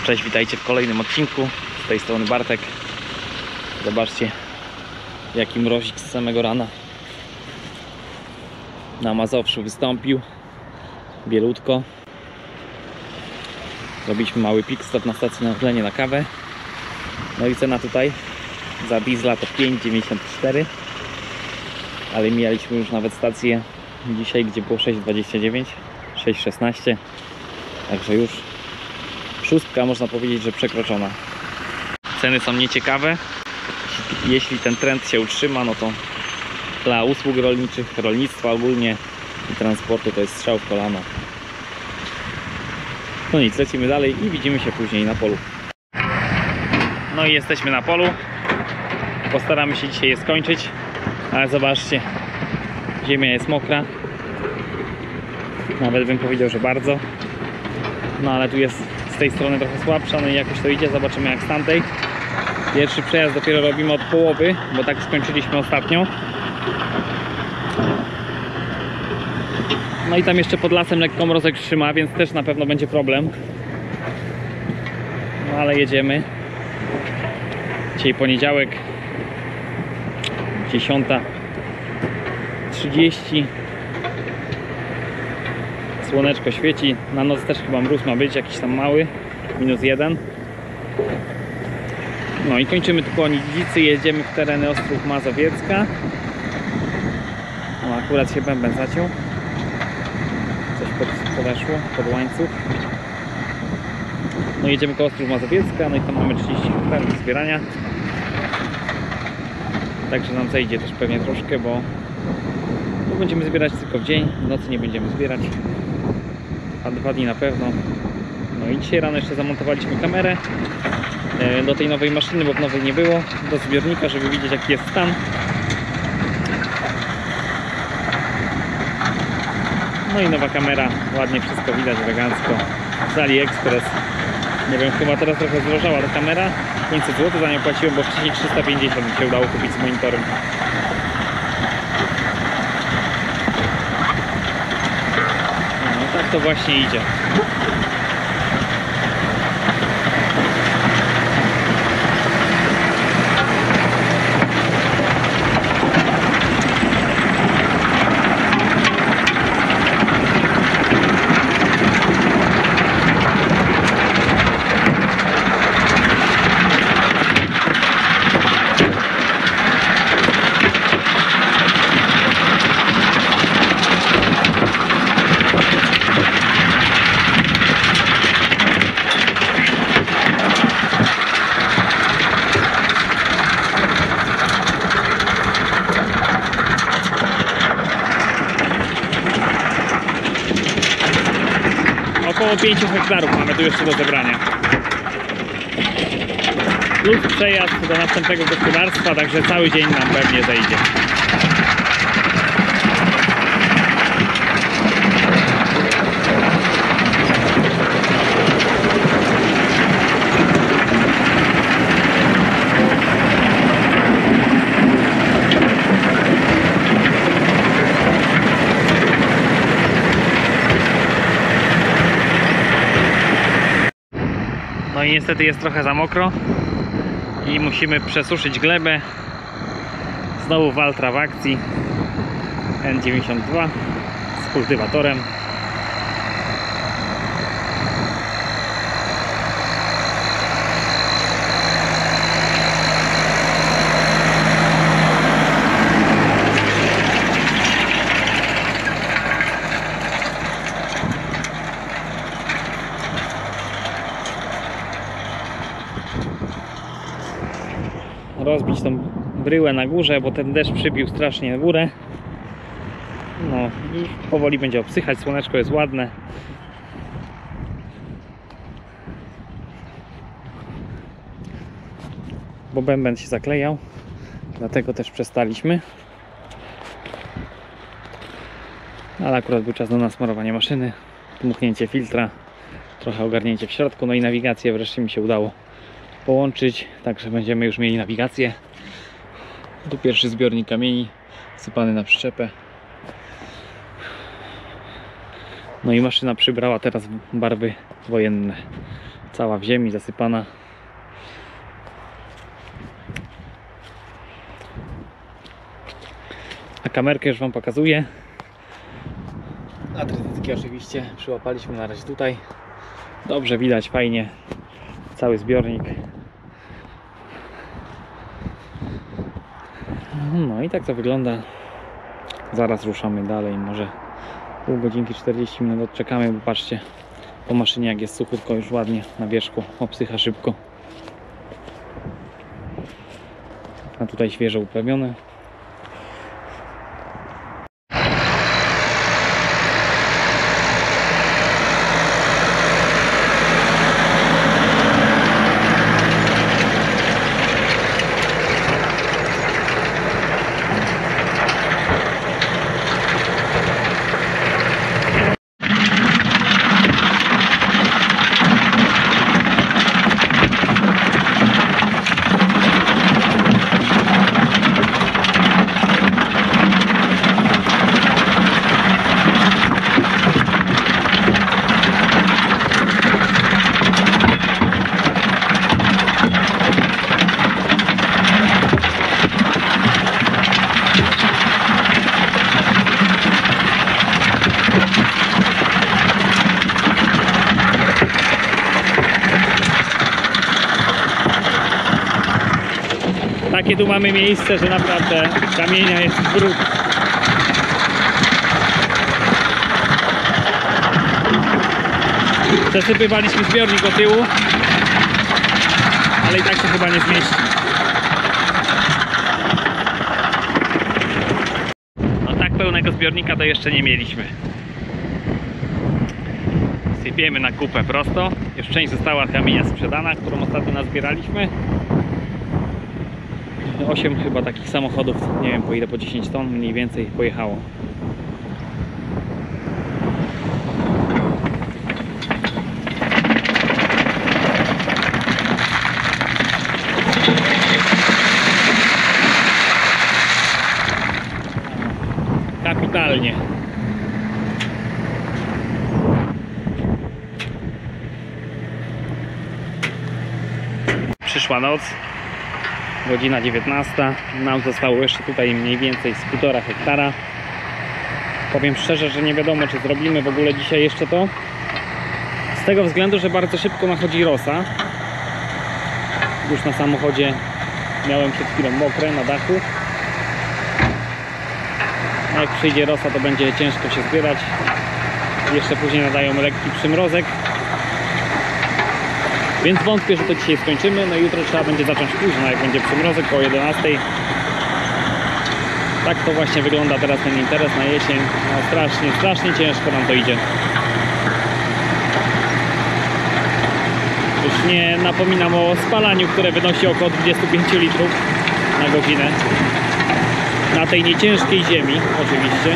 Cześć, witajcie w kolejnym odcinku. Z tej strony Bartek. Zobaczcie, jaki mrozik z samego rana na Mazowszu wystąpił. Bielutko. Zrobiliśmy mały pit stop na stacji na Ochlenie na kawę. No i cena tutaj za diesla to 5,94, ale mijaliśmy już nawet stację dzisiaj, gdzie było 6,29, 6,16, także już szóstka, można powiedzieć, że przekroczona. Ceny są nieciekawe. Jeśli ten trend się utrzyma, no to dla usług rolniczych, rolnictwa ogólnie i transportu to jest strzał w kolano. No nic, lecimy dalej i widzimy się później na polu. No i jesteśmy na polu. Postaramy się dzisiaj je skończyć, ale zobaczcie, ziemia jest mokra. Nawet bym powiedział, że bardzo. No ale tu jest z tej strony trochę słabsza, no i jakoś to idzie, zobaczymy jak z tamtej. Pierwszy przejazd dopiero robimy od połowy, bo tak skończyliśmy ostatnio. No i tam jeszcze pod lasem lekko mrozek trzyma, więc też na pewno będzie problem. No ale jedziemy. Dzisiaj poniedziałek, 10:30. Słoneczko świeci, na noc też chyba mróz ma być, jakiś tam mały, -1. No i kończymy tu koło Nidzicy, jedziemy w tereny Ostrów Mazowiecka. No akurat się bęben zaciął. Coś podeszło, pod łańcuch. No jedziemy koło Ostrów Mazowiecka, no i tam mamy 30 hektarów do zbierania. Także nam zejdzie też pewnie troszkę, bo będziemy zbierać tylko w dzień, w nocy nie będziemy zbierać. A 2 dni na pewno. No i dzisiaj rano jeszcze zamontowaliśmy kamerę do tej nowej maszyny, bo nowej nie było, do zbiornika, żeby widzieć jaki jest stan. No i nowa kamera, ładnie wszystko widać, elegancko, z AliExpress. Nie wiem, chyba teraz trochę zdrożała ta kamera, 500 zł za nią płaciłem, bo wcześniej 350 mi się udało kupić z monitorem. No tak to właśnie idzie. Około 5 hektarów mamy tu jeszcze do zebrania. Plus przejazd do następnego gospodarstwa, także cały dzień nam pewnie zejdzie. No i niestety jest trochę za mokro i musimy przesuszyć glebę. Znowu Valtra w akcji N92 z kultywatorem. Rozbić tą bryłę na górze, bo ten deszcz przybił strasznie na górę. No i powoli będzie obsychać, słoneczko jest ładne. Bo bęben się zaklejał, dlatego też przestaliśmy. Ale akurat był czas na nasmarowanie maszyny, dmuchnięcie filtra, trochę ogarnięcie w środku, no i nawigację wreszcie mi się udało połączyć, także będziemy już mieli nawigację. Tu pierwszy zbiornik kamieni sypany na przyczepę. No i maszyna przybrała teraz barwy wojenne. Cała w ziemi, zasypana. A kamerkę już wam pokazuję. Atrytycki oczywiście przyłapaliśmy na razie tutaj. Dobrze widać, fajnie cały zbiornik. No i tak to wygląda. Zaraz ruszamy dalej, może pół godzinki, 40 minut odczekamy, bo patrzcie, po maszynie jak jest suchutko, już ładnie na wierzchu, obsycha szybko. A tutaj świeżo uprawione. Takie tu mamy miejsce, że naprawdę kamienia jest brud. Przesypywaliśmy zbiornik do tyłu, ale i tak się chyba nie zmieści. No tak pełnego zbiornika to jeszcze nie mieliśmy. Sypiemy na kupę prosto. Już część została kamienia sprzedana, którą ostatnio nazbieraliśmy. 8 chyba takich samochodów, nie wiem po ile, po 10 ton mniej więcej pojechało. Kapitalnie. Przyszła noc. Godzina 19. Nam zostało jeszcze tutaj mniej więcej z 1,5 hektara. Powiem szczerze, że nie wiadomo, czy zrobimy w ogóle dzisiaj jeszcze to. Z tego względu, że bardzo szybko nachodzi rosa. Już na samochodzie miałem przed chwilą mokre na dachu. A jak przyjdzie rosa, to będzie ciężko się zbierać. Jeszcze później nadają lekki przymrozek. Więc wątpię, że to dzisiaj skończymy. No i jutro trzeba będzie zacząć późno, jak będzie przymrozek koło 11. Tak to właśnie wygląda teraz ten interes na jesień. No strasznie ciężko nam to idzie. Już nie napominam o spalaniu, które wynosi około 25 litrów na godzinę. Na tej nieciężkiej ziemi oczywiście.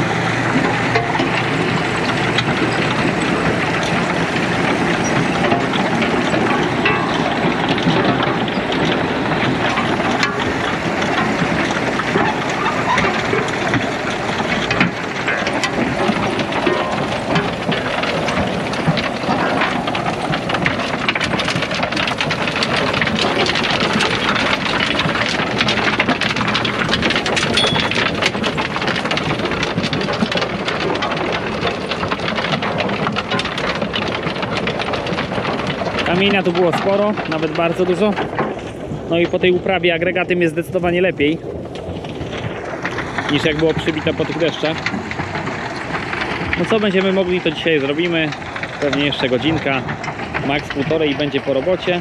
Kamienia tu było sporo, nawet bardzo dużo. No i po tej uprawie agregatem jest zdecydowanie lepiej niż jak było przybite po tych deszczach. No co będziemy mogli, to dzisiaj zrobimy. Pewnie jeszcze godzinka, max 1,5 i będzie po robocie.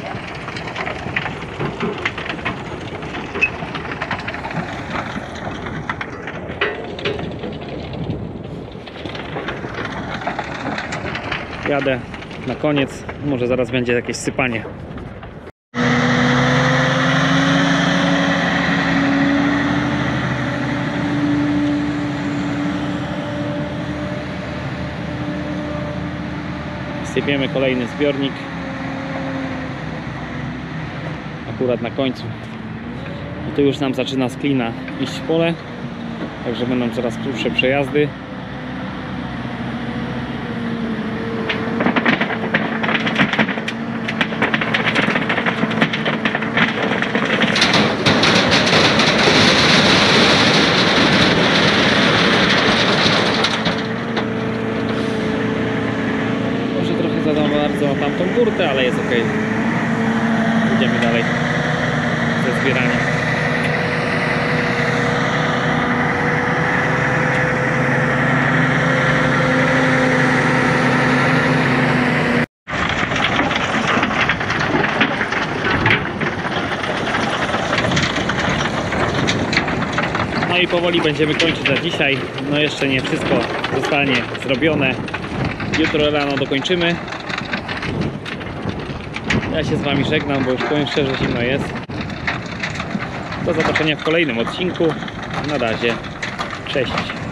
Jadę na koniec, może zaraz będzie jakieś sypanie. Sypiemy kolejny zbiornik. Akurat na końcu. I tu już nam zaczyna z klina iść w pole. Także będą coraz krótsze przejazdy. burtę, ale jest ok. Idziemy dalej ze zbieraniem. No i powoli będziemy kończyć za dzisiaj. No jeszcze nie wszystko zostanie zrobione. Jutro rano dokończymy. Ja się z Wami żegnam, bo już powiem szczerze, zimno jest. Do zobaczenia w kolejnym odcinku. Na razie. Cześć.